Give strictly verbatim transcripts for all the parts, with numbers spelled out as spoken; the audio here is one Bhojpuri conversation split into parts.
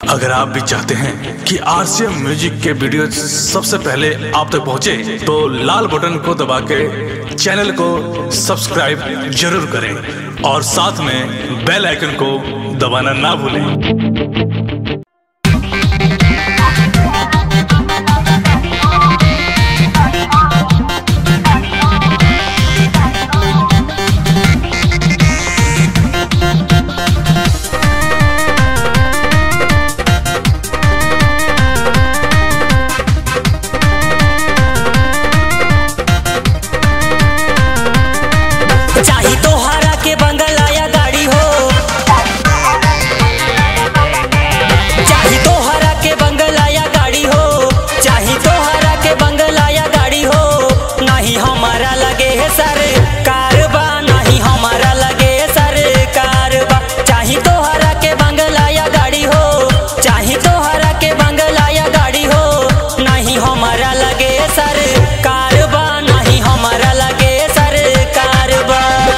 अगर आप भी चाहते हैं कि आरसीएम म्यूजिक के वीडियो सबसे पहले आप तक पहुंचे, तो लाल बटन को दबा के चैनल को सब्सक्राइब जरूर करें और साथ में बेल आइकन को दबाना ना भूलें। चाही तोहरा के बंगला या गाड़ी हो, चाही तोहरा के बंगला या गाड़ी हो, चाही तोहरा के बंगला या गाड़ी हो। नहीं हमारा लगे है सरकार बा, नहीं हमारा लगे है सरकार बा। चाही तोहरा के बंगला या गाड़ी हो, चाही तोहरा के बंगला या गाड़ी हो। नहीं हमारा लगे है सरकार बा, नहीं हमारा लगे है सरकार बा।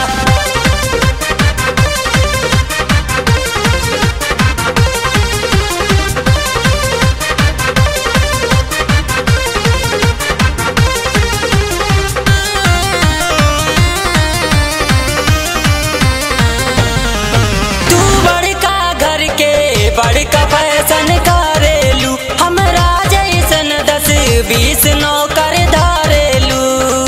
बड़का फैशन करेलू, हमरा जैसन दस बीस नौकर धारेलू।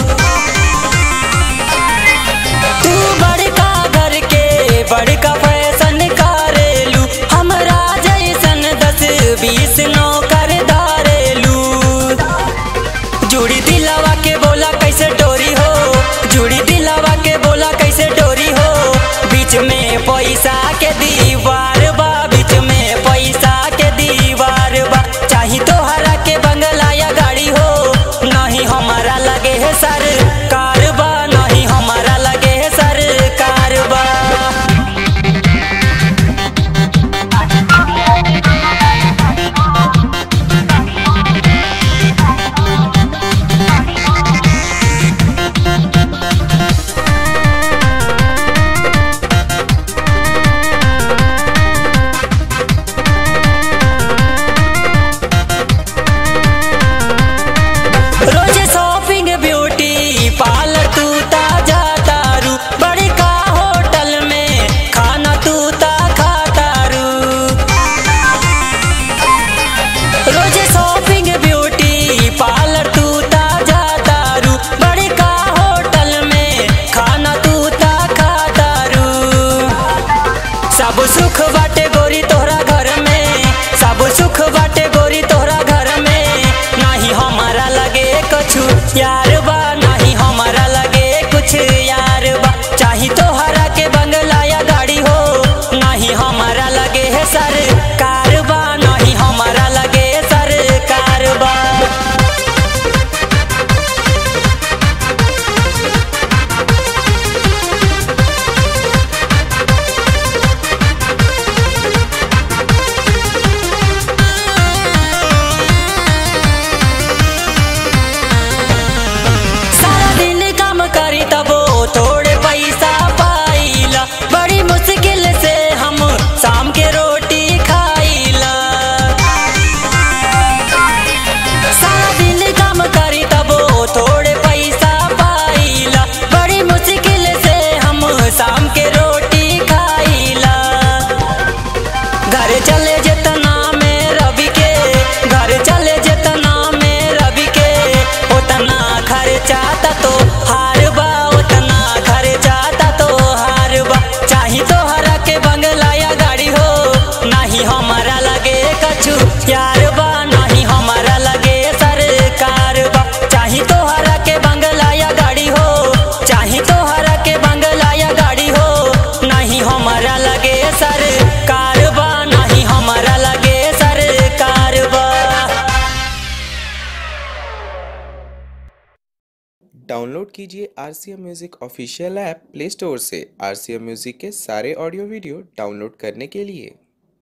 तू बड़का घर के बड़का फैशन करेलू, हमरा जैसन दस बीस नौकर धारेलू। जुड़ी दिलवा के बोला कैसे डोरी हो, जुड़ी दिलवा के बोला कैसे डोरी हो। बीच में पैसा के दीवार बा, बीच में पैसा के दीवार बा। चाही तोहरा के बंगला या गाड़ी हो, नहीं हमारा लगे है सरकार बा, नहीं हमारा लगे है सरकार बा। रोज शॉपिंग ब्यूटी पार्लर तू ता जाता रू, बड़का होटल में खाना तू ता खाता रू। रोज शॉपिंग ब्यूटी पार्लर तू ता जाता रू, बड़का होटल में खाना तू ता खाता रू। सब सुख बाटे गोरी तोहरा घर में, सब सुख बाटे गोरी तोहरा घर में। नहीं हमारा लगे कुछ यार बा, नहीं हमारा लगे कुछ यार बा। चाही तोहरा के बंगला या गाड़ी हो, नहीं हमारा लगे है सरकार बा, नहीं हमारा लगे सरकार बा। सारा दिन काम करी तबो थोड़े पैसा पाइला, बड़ी मुश्किल से हम शाम के रोटी खाइला। सारा दिन काम करी तबो थोड़े पैसा पाइला, बड़ी मुश्किल से हम शाम के रोटी खाइला। घर चले जितना में रवि के, घर चले जितना में रवि के। उतना खर्चा तो हार बा, उतना खर्चा तो हार बा। चाही तोहरा के बंगला या गाड़ी हो, नहीं हमारा लगे कछु यार बा, नहीं हमारा लगे सरकार बा। चाही तोहरा के बंगला या गाड़ी हो, चाही तोहरा के बंगला या गाड़ी हो। नहीं हमारा लगे सरकार बा, नहीं हमारा लगे सरकार बा। डाउनलोड कीजिए RCM music official app play store से आरसीएम म्यूजिक के सारे ऑडियो वीडियो डाउनलोड करने के लिए।